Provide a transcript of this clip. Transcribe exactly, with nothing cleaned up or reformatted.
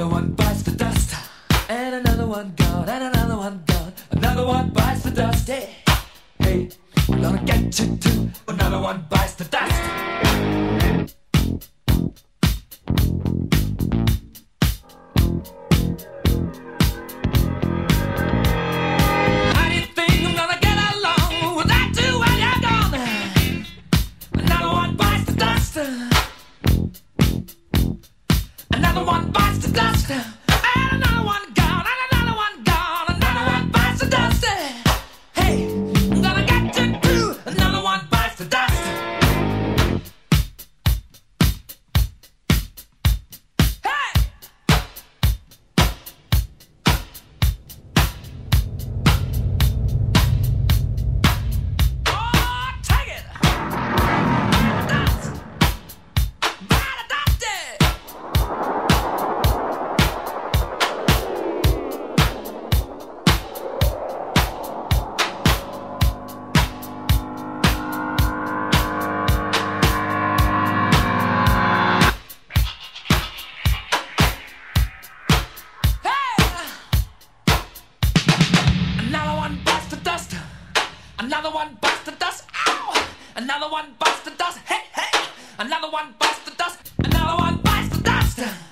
Another one bites the dust, and another one gone, and another one gone. Another one bites the dust. Hey, hey, we're gonna get you too. Another one bites the dust. How do you think I'm gonna get along without you when you're gone? Another one bites the dust. Another one bites the dust. And another one gone, and another one gone. Another one bites the dust. Hey, I'm gonna get you too. Another one bites the dust. Hey! Oh, take it! Dust! Bite the dust! Another one bites the dust. Another one bites the dust. Ow! Another one bites the dust. Hey, hey! Another one bites the dust. Another one bites the dust.